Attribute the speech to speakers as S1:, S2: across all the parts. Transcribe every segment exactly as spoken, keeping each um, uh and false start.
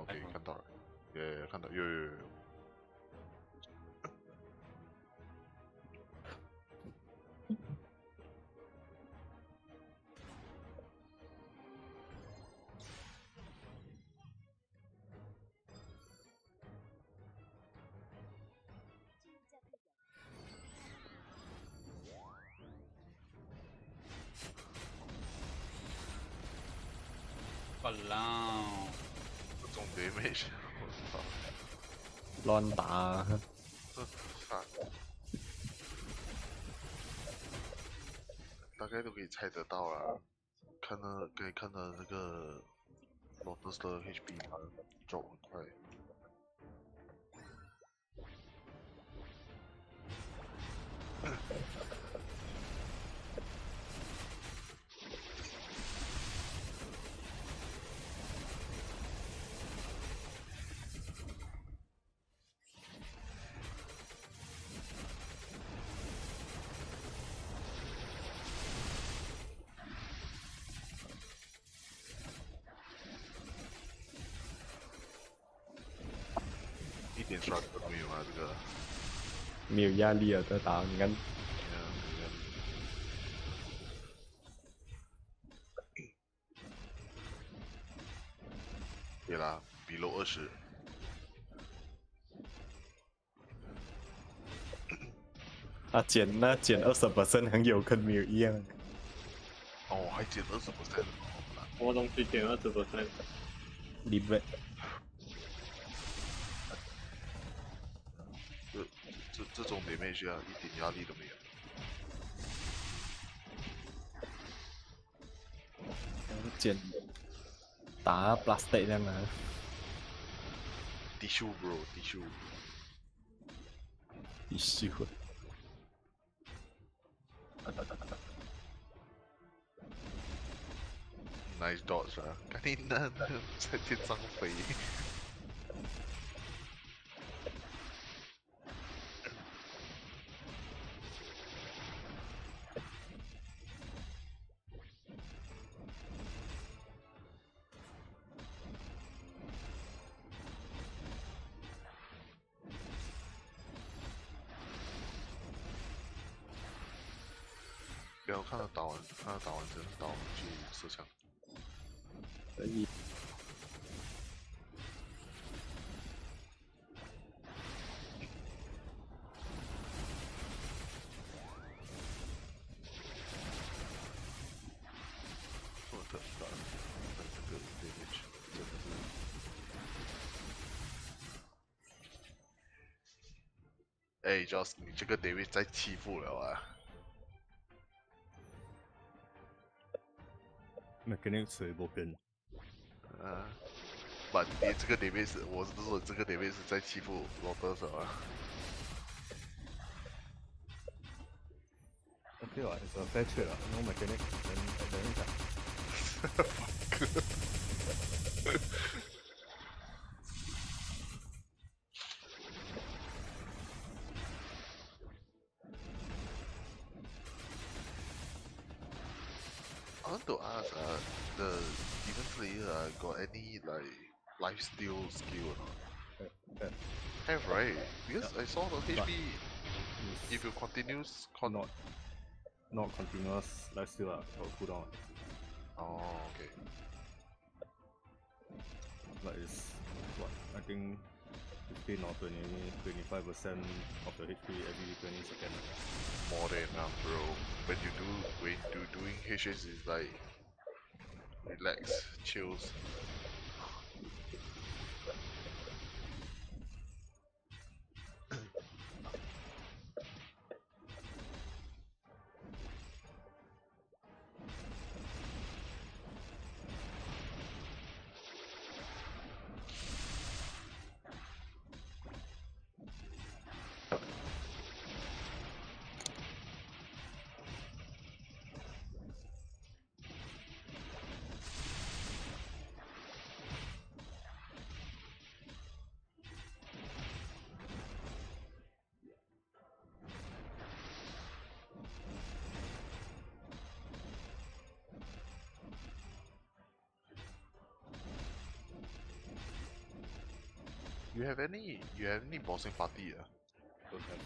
S1: OK，看到了，也看到，有有有。
S2: 完了，
S1: 这种 damage， 我操！
S3: 乱打。
S1: 这啥？大概都可以猜得到了。看到可以看到那个 Lotus 的 H P 它 drop 很快。一点刷都没有啊，这个
S3: 没有压力啊，在打，你看。
S1: 对啦，比low二十。
S3: 啊减那减二十 percent 很有跟没有一样。
S1: 哦，还减二十 percent。
S4: 什么东西减二十 percent？
S3: 你们。
S1: 这这这种 damage 啊，一点压力都没有。
S3: 减打 plastic 这样啊。
S1: Tissue bro, tissue.
S3: Tissue.
S1: Nice dodge 啊！赶紧那在天上飞。不要看到打完，看到打完真到去射枪。
S3: 可以。
S1: 我的妈！这个 damage 真的是。哎 ，Joss， 你这个 David 在欺负了啊！
S5: 那肯定谁不变。
S1: 啊，不，你这个 David 是，我是说这个 David 是在欺负 Lotus 啊。
S5: OK 啦 ，it's a fair trade 啦 ，no mechanic，等等一下。
S1: I want to ask, uh, the demon player uh, got any like lifesteal skill or not?
S5: Have.
S1: Have right? Because
S5: yeah.
S1: I saw the H P.
S5: But
S1: if you continues, con
S5: not not continuous lifesteal lah, got cooldown.
S1: Oh, okay.
S5: Like it's what I think fifteen or twenty, twenty-five percent of the H P every twenty seconds.
S1: More than enough, bro. When you do when you doing H S is like relax, chills. You have any? You have any bossing party? Uh?
S5: Don't have.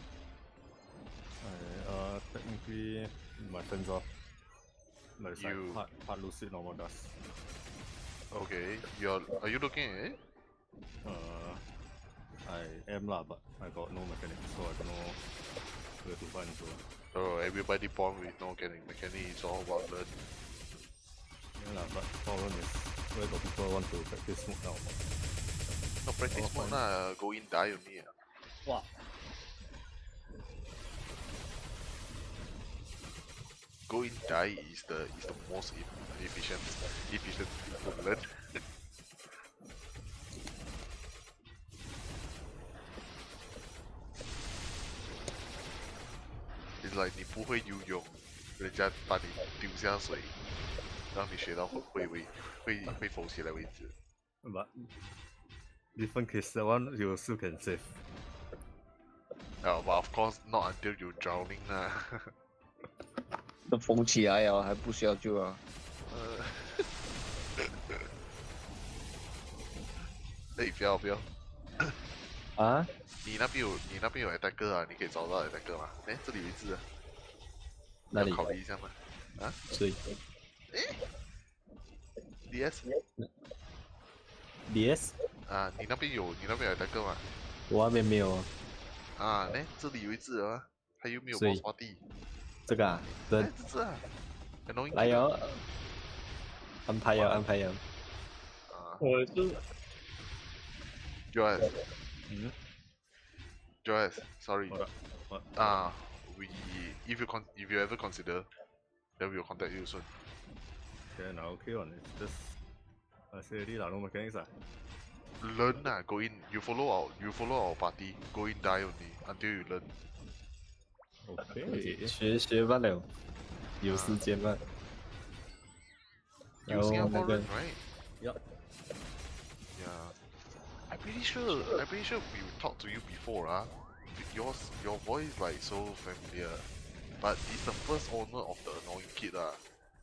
S5: I, uh, technically, my friends off. But it's
S1: You-
S5: like hard, hard lucid normal dust.
S1: Okay. You're. Are you looking at it?
S5: Uh, I am lah, but I got no mechanics, so I don't know where to find so.
S1: Oh, everybody born with no mechanic. Mechanic is all about learn.
S5: Yeah lah, but problem is where got people want to practice smoke now.
S1: No practice
S5: Oh,
S1: mode
S5: fine.
S1: lah. Go in die only. Uh.
S2: Wow.
S1: Go in die is the is the most e- efficient efficient to learn. It's like 你不会游泳，人家把你丢下水，让你学到会会会会会浮起来为止。
S5: But different case, that one you still can save.
S1: Uh, but of course not until you drowning 啦。
S6: 都封起来了，还不需要救啊？
S1: 呃，哎，不要不要，
S6: 啊？
S1: 你那边有你那边有 attacker 啊，你可以找到 attacker 吗？哎，这里有一只啊，
S6: 哪里
S1: 要考虑一下吗？啊
S6: 所以
S1: ，D S
S3: D S
S1: 啊，你那边有你那边有 attacker 吗？
S3: 我那边没有哦。
S1: 啊，哎，这里有一只啊，还有没有
S3: 所以
S1: boss party？
S3: 这个啊，
S1: 哎
S3: 这，
S1: 这只啊，很容易
S3: 来哟，安排哟，安排哟。
S1: 啊
S4: 我是
S1: ，Joyce。
S5: Mm-hmm.
S1: Joyce, sorry.
S5: What? What?
S1: Ah, we if you con if you ever consider, then we will contact you soon.
S5: Then I okay on it. Just I say already lah, no mechanics lah.
S1: Learn lah, go in. You follow our you follow our party. Go in die only until you learn.
S5: Okay.
S3: 学学罢了，有时间吗？
S1: You
S3: 然后那
S1: Singaporean,
S3: 个
S1: right?
S5: Yup.
S1: Yeah. I'm pretty sure. I'm pretty sure we talked to you before, ah. Yours, your voice like so familiar. But it's the first owner of the annoying kid, ah.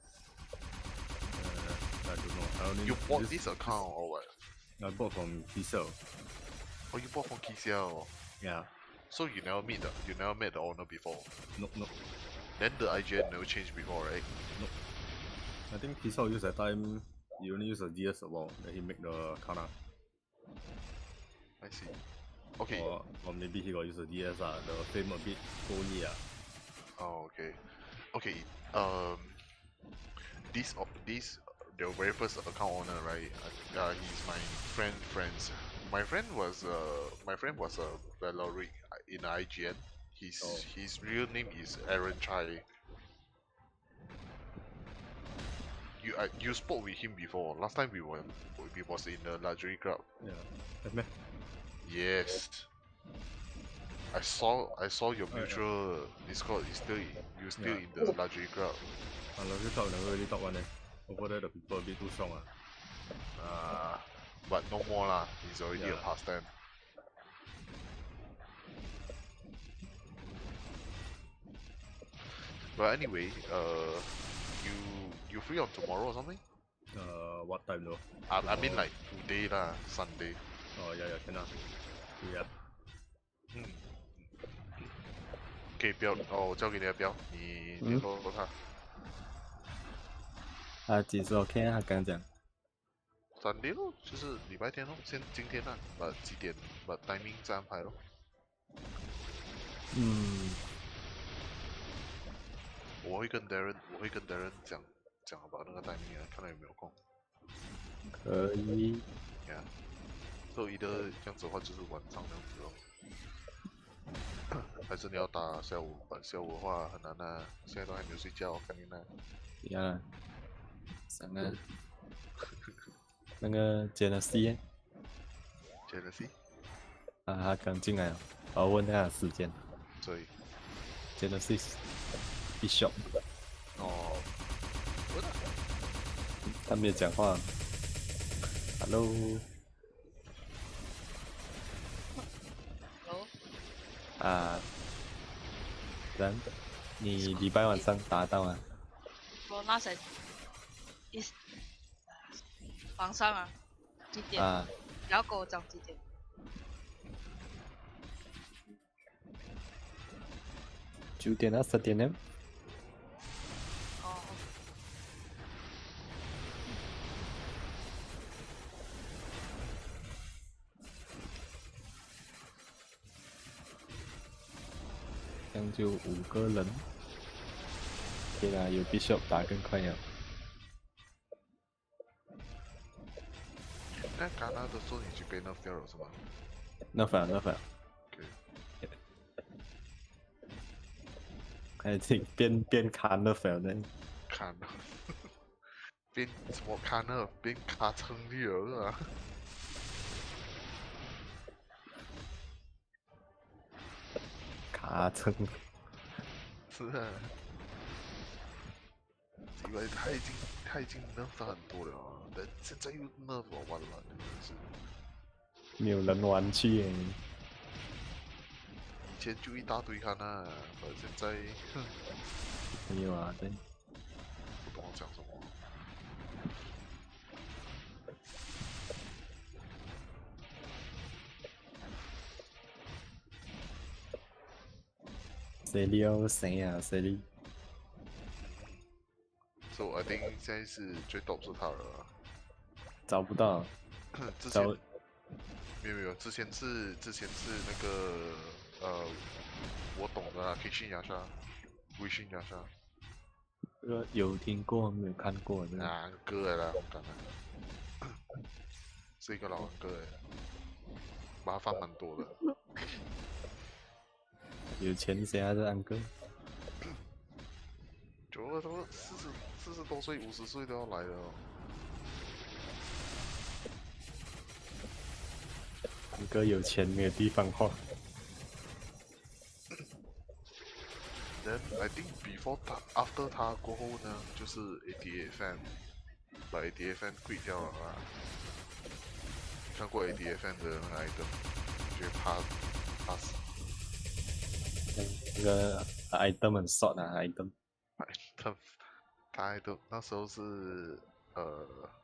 S5: Uh, I don't know. I only
S1: You
S5: know
S1: bought this account or what?
S5: I bought from Kisel.
S1: Oh, you bought from Kisiao.
S5: Yeah.
S1: So you never meet the you never met the owner before.
S5: No, no.
S1: Then the I G N never changed before, right?
S5: I think Kisel used that time. He only used a D S a while. Then he make the Kana.
S1: I see. Okay.
S5: Or, or maybe he got use a D S lah. The fame a bit phony ah.
S1: Oh, okay. Okay. Um. This o- this the very first account owner, right? Uh, uh, he's my friend. Friends. My friend was uh my friend was a Valoric in I G N. His
S5: Oh.
S1: his real name is Aaron Chai. You uh, you spoke with him before. Last time we were we was in the luxury club.
S5: Yeah. Have meh?
S1: Yes. I saw I saw your
S5: Oh, yeah.
S1: mutual Discord is still you still
S5: Yeah.
S1: in the luxury club.
S5: I love you talk never really talk one eh. Over there the people a bit too strong ah.
S1: Uh, but no more lah. It's already a
S5: Yeah.
S1: pastime. But anyway, uh, you you free on tomorrow or something?
S5: Uh, what time though?
S1: I, I mean
S5: Tomorrow.
S1: like today lah, Sunday.
S5: Oh yeah yeah can ah. Yeah.
S1: 嗯，可以标哦，我交给你的标，你
S3: 嗯
S1: 联络他。
S3: 他几时 OK 啊？他刚讲
S1: Sunday 咯，就是礼拜天咯，先今天啦，把几点把 timing 再安排咯。
S3: 嗯，
S1: 我会跟 Darren，我会跟 Darren 讲讲把那个 timing 啊，看他有没有空。
S3: 可以。
S1: Yeah，所以的这样子的话就是晚上这样子咯。还是你要打下午？下午的话很难啊，现在都还没有睡觉，看你那。
S3: 呀啦，上啊，那个 Genesis
S1: 接着 C，
S3: 啊，他刚进来了，我问他的时间
S1: 所以
S3: ，Genesis Bishop，
S1: 哦，我的
S3: 他没有讲话。Hello，
S7: Hello，
S3: 啊，然，你礼拜晚上打到啊？
S7: 我那谁，一，晚上啊，几点？
S3: 啊，
S7: 不要跟我讲几点。
S3: 九点啊，十点呢？
S7: 哦，
S3: 这样就五个人。对啦，有 Bishop 打更快了。
S1: 但戛纳的时候你去被那 fail 了是吗？
S3: 那反那反，
S1: ？OK，
S3: 还挺变变卡那反的。
S1: 看了，边什么看了边卡成立了啊！
S3: 卡层，
S1: 是啊，因为他已经他已经 nerf 很多了啊，但现在又 nerf 我完了，真的是。
S3: 没有人玩去耶。
S1: 以前就一大堆看啊，可现在哼，
S3: 没有啊，对。
S1: 不懂我讲什么。
S3: 谁料谁啊谁？
S1: So I think 现在是最 top 是他了啊。
S3: 找不到，
S1: 之前
S3: 找
S1: 没有没有，之前是之前是那个呃，我懂的啊，可以信牙刷，微信牙刷
S3: 这个有听过没有看过这个？
S1: 啊，歌来了，红感的，是一个老人歌哎，麻烦蛮多的。
S3: 有钱谁还是安哥？
S1: 九二都四十四十多岁、五十岁都要来了哦。
S3: 安哥有钱没有地方花。
S1: Then I think before 他 after 他过后呢，就是 A D A fan， 把 A D A fan quit 掉了啊。你看过 A D A fan 的那个 item， 觉得怕怕死。
S3: 这个 item 很 short 啊 item。
S1: 他他 item 那时候是呃